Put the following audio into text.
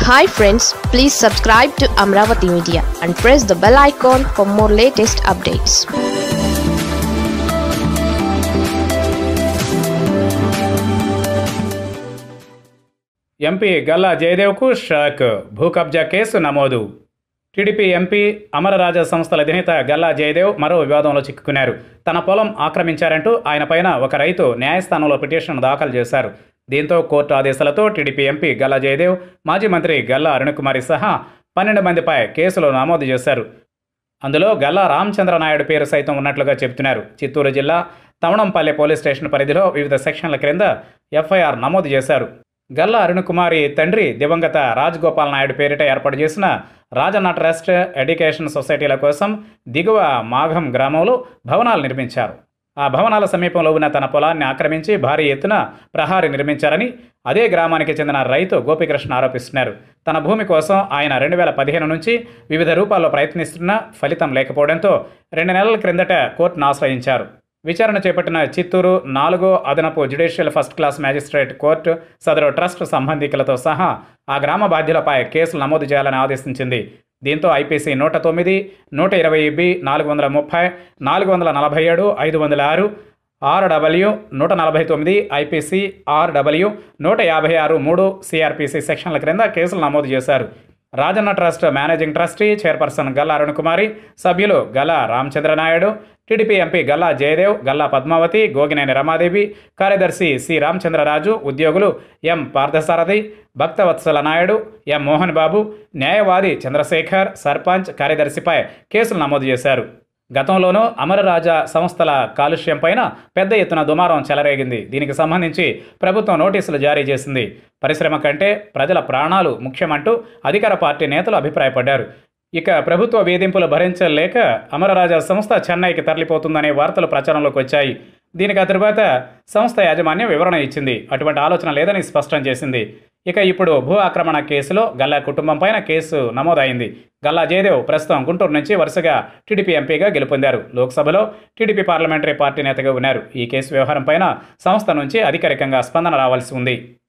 Hi friends, please subscribe to Amaravathi Media and press the bell icon for more latest updates. MP Galla జయదేవ్కు shock. భూ కబ్జా case నమోదు. TDP MP Amara Raja సంస్థల అధినేత గల్లా జయదేవ్ మరో వివాదంలో చిక్కుకున్నారు. తన పొలం ఆక్రమించారంటూ ఆయన పైన ఒక రైతు న్యాయస్థానంలో పిటిషన్ దాఖలు చేశారు. దీంతో కోర్టు ఆదేశాలతో టీడీపీ ఎంపీ గల్లా జయదేవ్, మాజీ మంత్రి గల్లా అరుణకుమారి సహా 12 మందిపై కేసులు నమోదు చేశారు. అందులో గల్లా రామచంద్రనాయుడు పేరు సైతం ఉన్నట్లుగా చెబుతున్నారు. చిత్తూరు జిల్లా తవణంపల్లె పోలీస్ స్టేషన్ పరిధిలో వివిధ సెక్షన్ల క్రింద ఎఫ్ఐఆర్ నమోదు చేశారు. గల్లా అరుణకుమారి తండ్రి దివంగత రాజగోపాల్ నాయుడు పేరిట ఏర్పాటు చేసిన రాజన్న ట్రస్ట్ ఎడ్యుకేషన్ సొసైటీల కోసం దిగువ మాఘం గ్రామంలో భవనాలు నిర్మించారు. ఆ భవనాల సమీపంలో ఉన్న తన పొలాన్ని ఆక్రమించి భారీ ఎత్తున ప్రహారీ నిర్మించారని అదే గ్రామానికి చెందిన రైతు గోపికృష్ణ ఆరోపిస్తున్నారు. తన భూమి కోసం ఆయన 2015 నుంచి వివిధ రూపాల్లో ప్రయత్నిస్తున్నా ఫలితం లేకపోవడంతో 2 నెలల క్రిందట కోర్టును ఆశ్రయించారు. విచారణ చేపట్టిన చిత్తూరు 4వ అదనపు judicial first class magistrate court సదరు ట్రస్ట్ సంబంధికులతో సహా ఆ గ్రామ బాధ్యులపై కేసులు నమోదు చేయాలని ఆదేశించింది. దీంతో IPC 109, 120B, 430, 447, 506, RW 149, IPC RW 156, 3 CrPC సెక్షన్ల క్రింద కేసులు నమోదు చేశారు. Rajanna trust managing trustee chairperson Galla Arunakumari, సభ్యులు గల్లా రామచంద్రనాయుడు, టీడీపీ ఎంపీ గల్లా జయదేవ్, గల్లా పద్మావతి, గోగినేని రమాదేవి, కార్యదర్శి సి రామచంద్రరాజు, ఉద్యోగులు ఎం పార్థసారథి, భక్తవత్సల నాయుడు, ఎం మోహన్ బాబు, న్యాయవాది చంద్రశేఖర్, సర్పంచ్, కార్యదర్శిపై కేసులు నమోదు చేశారు. గతంలోనూ అమరరాజా సంస్థల కాలుష్యం పైన పెద్ద ఎత్తున దుమారం చెలరేగింది. దీనికి సంబంధించి ప్రభుత్వం నోటీసులు జారీ చేసింది. పరిశ్రమ కంటే ప్రజల ప్రాణాలు ముఖ్యమంటూ అధికార పార్టీ నేతలు అభిప్రాయపడ్డారు. ఇక ప్రభుత్వ వేధింపులు భరించలేక అమరరాజా సంస్థ చెన్నైకి తరలిపోతుందనే వార్తలు ప్రచారంలోకి వచ్చాయి. దీనికి ఆ తరువాత సంస్థ యాజమాన్యం వివరణ ఇచ్చింది. అటువంటి ఆలోచన లేదని స్పష్టం చేసింది. ఇక ఇప్పుడు భూ ఆక్రమణ కేసులో గల్లా కుటుంబం పైన కేసు నమోదైంది. గల్లా జయదేవ్ ప్రస్తుతం గుంటూరు నుంచి వరుసగా టీడీపీ ఎంపీగా గెలుపొందారు. లోక్సభలో టీడీపీ పార్లమెంటరీ పార్టీ నేతగా ఉన్నారు. ఈ కేసు వ్యవహారం పైన సంస్థ నుంచి అధికారికంగా స్పందన రావాల్సి ఉంది.